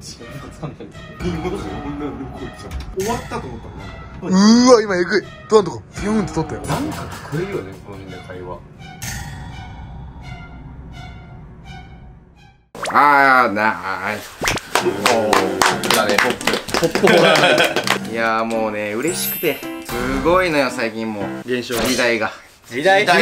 終わったと思ったもん。 うーわ、今えぐい。どんどこフィヨンって取ったよ。 なんか聞こえるよね、この辺で会話。 あーなーい。だね、ポップいやーもうね、嬉しくてすごいのよ、最近もう現象時代が時代が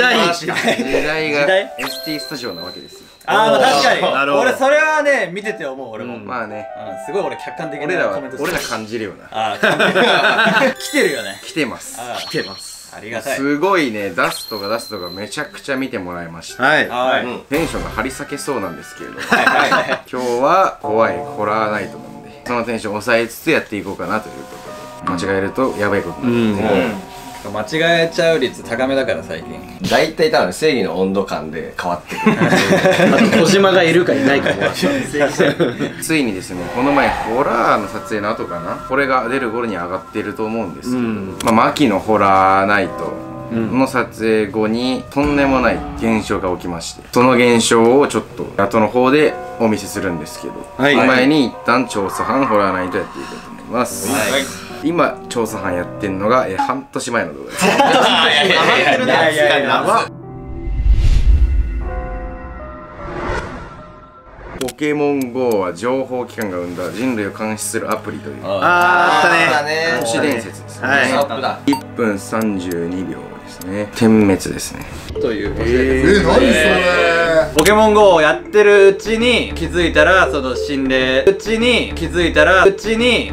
ST スタジオなわけですよ。 ああ、確かに俺それはね、見てて思う。俺もまあね、 すごい俺客観的なコメント。 俺ら感じるよな。 ああ、来てるよね。 来てます。 来てます。ありがたい。 すごいね、出すとかめちゃくちゃ見てもらいました。 はい。 テンションが張り裂けそうなんですけれども、今日は怖いホラーナイトなんで、そのテンションを抑えつつやっていこうかなということで、間違えるとやばいことになるので、 間違えちゃう率高めだから最近。 大体多分正義の温度感で変わってくる。 あと小島がいるかいないかも。 ついにですね、この前ホラーの撮影の後かな、これが出る頃に上がっていると思うんですけど、まあ秋のホラーナイトの撮影後にとんでもない現象が起きまして、その現象をちょっと後の方でお見せするんですけど、その前に一旦調査班ホラーナイトやっていこうと思います。今調査班やってんのが半年前の動画です。ポケモン GO は情報機関が生んだ人類を監視するアプリというあったね。 都市伝説ですね。 はい 1分32秒ですね。点滅ですね。 という。 何それ。 ポケモン GO をやってるうちに気づいたらその心霊、うちに気づいたら心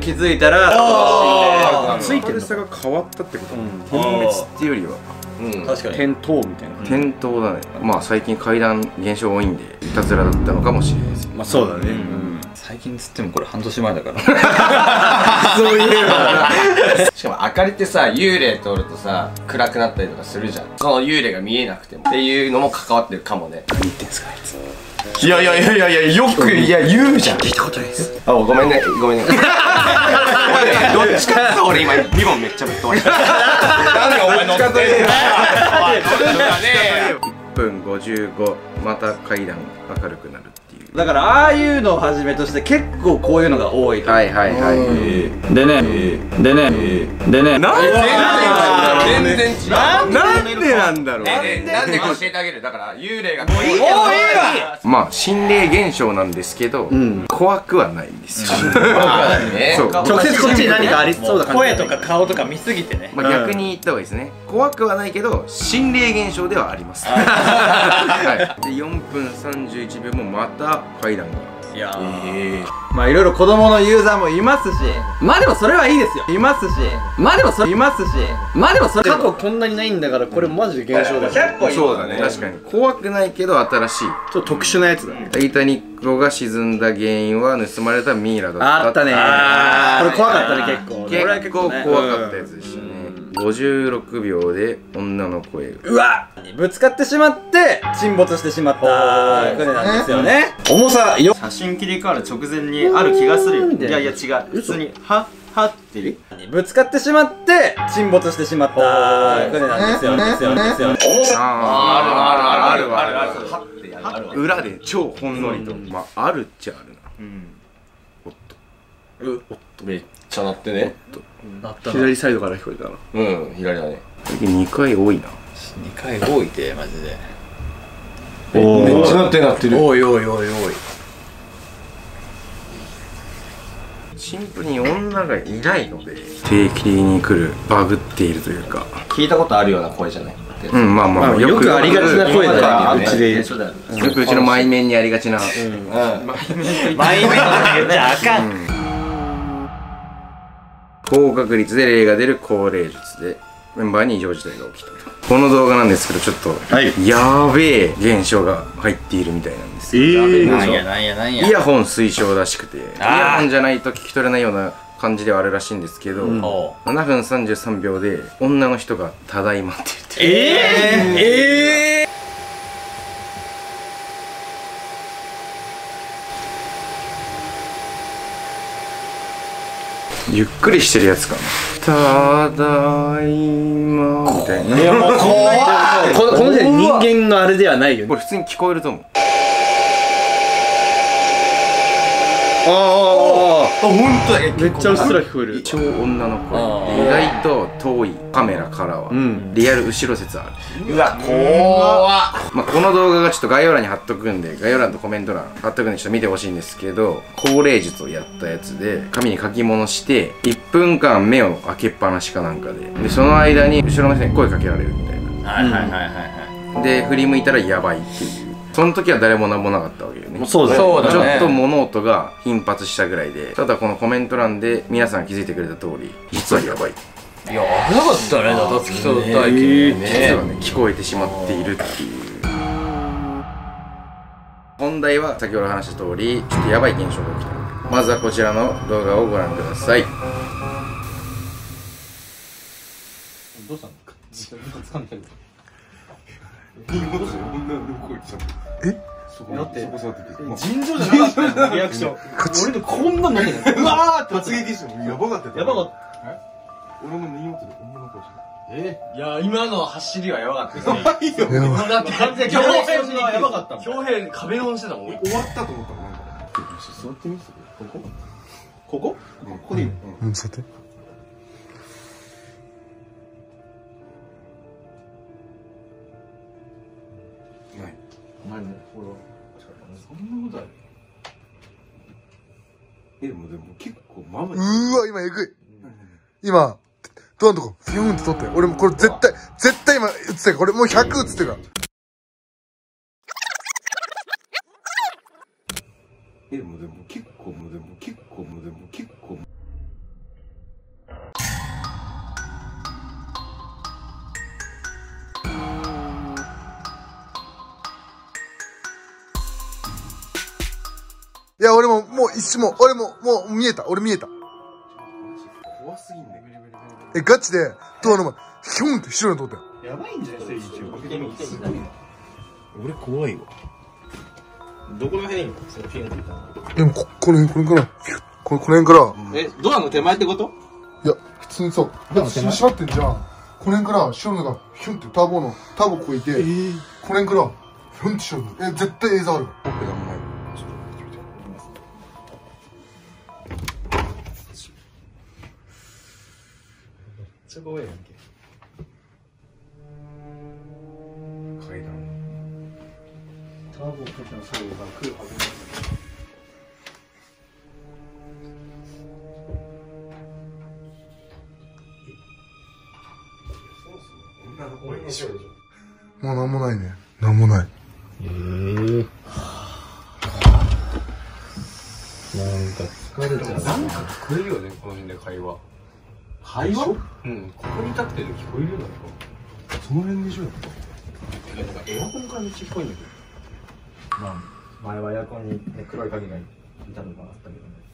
霊、 ついてる差が変わったってこと。点滅っていうよりは確かに点灯みたいな。 点灯だね。まあ最近怪談現象多いんでいたずらだったのかもしれないです。 まあそうだね。 最近つってもこれ半年前だからそういうしかも明かりってさ、幽霊通るとさ暗くなったりとかするじゃん。その幽霊が見えなくてもっていうのも関わってるかもね。 何言ってんすかあいつ。 いやよく言うじゃん。聞いたことないです。あ、ごめんねどっちかって俺今リボンめっちゃぶっ飛ばした。なんでお前乗ってんの。 1分55、また階段明るくなるっていう。 だからああいうのをはじめとして結構こういうのが多い。 はいはいはい。 でね全然違う。 なんでなんだろう。 なんでか教えてあげる。だから幽霊がまあ心霊現象なんですけど、怖くはないんですよ。そう、 直接こっちに何かありそうだ。 声とか顔とか見すぎてね。 まあ逆に言った方がいいですね。怖くはないけど心霊現象ではあります。はい。で4分31秒もまた階段が。 いやまあいろいろ子供のユーザーもいますし、まあでもそれはいいですよ。いますし、まあでもそれ過去こんなにないんだからこれマジで現象だよ。 そうだね。確かに怖くないけど新しい。 ちょっと特殊なやつだね。 タイタニックが沈んだ原因は盗まれたミイラだった。 あったね。これ怖かったね結構。 結構怖かったやつでしたね。56秒で女の声が。 うわっ、ぶつかってしまって沈没してしまった船なんですよね。 重さよ。 写真切り替わる直前にある気がするよ。いや違う、普通にはってぶつかってしまって沈没してしまった船なんですよ。 ある裏で超ほんのりと、まああるっちゃあるな。 おっとめっちゃ鳴ってね。 左サイドから聞こえたな。 左だね。 2回多いな。 2回多いてマジで。 めっちゃ鳴ってる。 おい。 シンプルに女がいないので定期的に来るバグっているというか、 聞いたことあるような声じゃない。 まあよくありがちな声だよね。うちでよくうちの前面にありがちな。 前面って言っちゃあかん。 高確率で霊が出る高齢術でメンバーに異常事態が起きたと。この動画なんですけどちょっとやべえ現象が入っているみたいなんですよ。 なんやイヤホン推奨らしくて、イヤホンじゃないと聞き取れないような感じではあるらしいんですけど、7分33秒で女の人が「ただいま」って言ってる。ゆっくりしてるやつかな。ただいまみたいな。 この時点で人間のあれではないよね。 これ普通に聞こえると思う。 あほんとだけめっちゃうっすら聞こえる。 超女の声で意外と遠いカメラからはリアル後ろ説ある。 うわ怖っ。 まあこの動画がちょっと概要欄に貼っとくんで、概要欄とコメント欄貼っとくんでちょっと見てほしいんですけど、高齢術をやったやつで紙に書き物して1分間目を開けっぱなしかなんかで、その間に後ろの人に声かけられるみたいな。 はいはいはいはいで振り向いたらやばいっていう。その時は誰も何もなかったわけよね。 そうだね。 ちょっと物音が頻発したぐらいで、ただこのコメント欄で皆さん気づいてくれた通り、実はやばい。 いや危なかったね、ナタツキと大輝ね。 実はね、聞こえてしまっているっていう。本題は先ほど話した通り、ちょっとやばい現象が起きたので、まずはこちらの動画をご覧ください。 どうしたんですか？掴んでる。だって尋常じゃなかったよリアクション。俺でこんなんなってる。うわーって突撃してもやばかったよ。 やばかった。 俺も荷物で女の子じいや今の走りはやばかったですね。 ゃん。 だって完全に恭平はやばかったもん。 恭平壁ドンしてたもん。 終わったと思ったらなんか座ってみます？ここ？ここ？ここでいいの？うん、座って。 何？ほら。 そんなことある？でも結構ママ。 うーわ、今えぐい。今、ドアのとこ、フィューンって取って。俺もこれ絶対今映ってるから、これもう100映ってるから。 でも結構。 いや、俺ももう一瞬俺もう見えた。俺見えた。 怖すぎんね。 ガチで、ドアの前、ヒューンって後ろに通ったよ。 やばいんじゃない？ 俺怖いわ。 どこら辺にそのフィンって言ったの？ でもこの辺から、この辺から、 ドアの手前ってこと？ いや、普通にそう。だって閉まってんじゃん。この辺から、後ろのが、ヒュンってターボここいて、この辺から、ヒュンって後ろに。絶対映像あるから。 僕なんもない。 めっちゃ怖いやんけ。 階段。 ターボかけの作業が来るはずなんだ女の声でしょ。 もうなんもないね。なんもない。 なんか疲れちゃう。 なんか聞こえるよね、この辺で会話。 会話？ うん、ここに立ってると聞こえるよね。 その辺でしょ。 なんかエアコンからめっちゃ聞こえるんだけど。 まあ、前はエアコンに黒い影がいたのがあったけどね。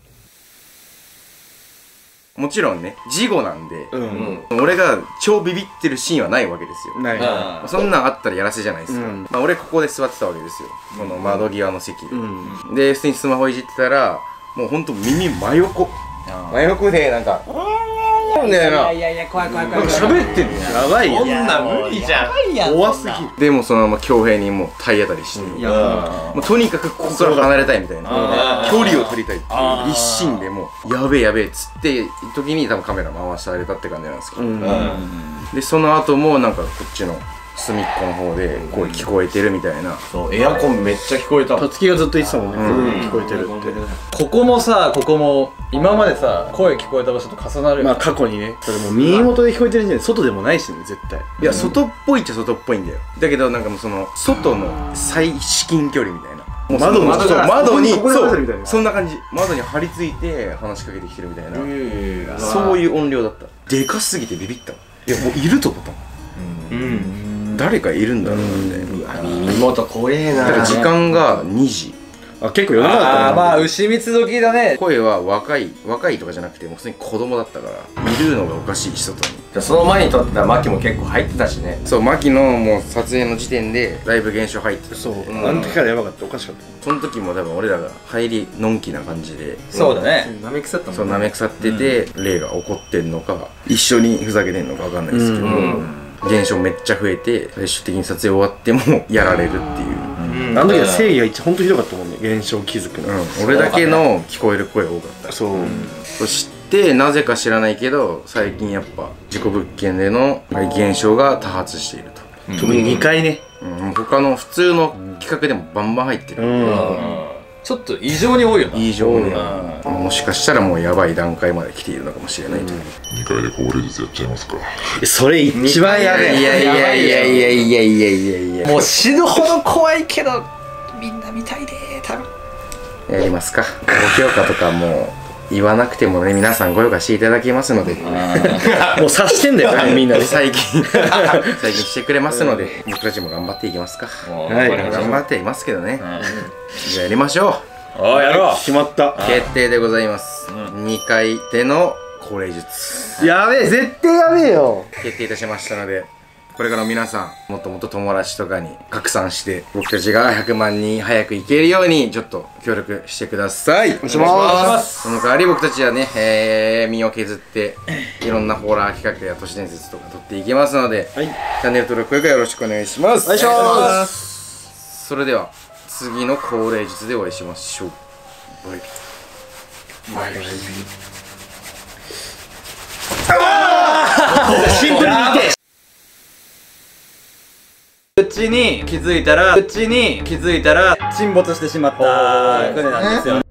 もちろんね、事後なんで、俺が超ビビってるシーンはないわけですよ。 ない。 そんなんあったらやらせじゃないですか。まあ俺ここで座ってたわけですよ。この窓際の席で。で、普通にスマホいじってたら、もうほんと耳真横。真横でなんか、みたいな。 いや怖い喋ってんのやばいよ。 こんなん無理じゃん。 怖すぎる。 でもそのまま恭平にもう体当たりして、もうとにかくここから離れたいみたいな、距離を取りたいっていう一心でもうやべえっつって時に多分カメラ回されたって感じなんですけど、でその後もなんかこっちの隅っこの方で声聞こえてるみたいな。 そう、エアコンめっちゃ聞こえたもん。 たつきがずっと言ってたもんね。聞こえてるって。ここもさ、ここも今までさ、声聞こえた場所と重なるよ。 まあ過去にね、それもう耳元で聞こえてるんじゃない、外でもないしね、絶対。 いや外っぽいっちゃ外っぽいんだよ。だけどなんかもうその外の最至近距離みたいな。もう窓にここで話せるみたいな。 そんな感じ。窓に張り付いて話しかけてきてるみたいな。そういう音量だった。でかすぎてビビったもん。いやもういると思ったもん。誰かいるんだろうなみたいな。 耳元怖えな。 だから時間が2時。 あ、結構夜中だったな。 まあ牛蜜時だね。 声は若いとかじゃなくてもう普通に子供だったからいるのがおかしいし外に。 その前に撮ってたマキも結構入ってたしね。 そう、マキのもう撮影の時点でだいぶ現象入ってた。 そう、あの時からやばかった、おかしかった。 その時も多分俺らが入りのんきな感じで、 そうだね。 なめくさったもんね。 そうなめ腐ってて、霊が起こってんのか一緒にふざけてんのかわかんないですけど、現象めっちゃ増えて最終的に撮影終わってもやられるっていう。 あの時は正義が本当ひどかったもんね、現象気づくの。 俺だけの聞こえる声多かった。 そう。 そしてなぜか知らないけど最近やっぱ事故物件での現象が多発していると。 特に2回ね。 他の普通の企画でもバンバン入ってる。 ちょっと異常に多いよな。 異常に。もしかしたらもうやばい段階まで来ているのかもしれないと。 2回でこぼれ術やっちゃいますか。 それ一番やべえ。 いやいやいやいやいやいやいやいやいや。 もう死ぬほど怖いけどみんな見たいで多分。 やりますか。ご評価とかもう言わなくてもね、皆さんご評価していただけますので。 もう察してんだよ、みんなで。 最近してくれますので、僕たちも頑張っていきますか。 はい、 頑張っていますけどね。じゃあやりましょう。 やろう。決まった。 決定でございます。2回での高齢術。 やべえ、絶対やべえよ。 決定いたしましたので、これから皆さんもっともっと友達とかに拡散して僕たちが100万人早く行けるようにちょっと協力してください。お願いします。その代わり僕たちはね、身を削っていろんなホラー企画や都市伝説とか撮っていきますので、チャンネル登録よろしくお願いします。お願いします。それでは次の高齢術でお会いしましょう。バイビー。 シンプルに見て。うちに気づいたら沈没してしまった船なんですよ。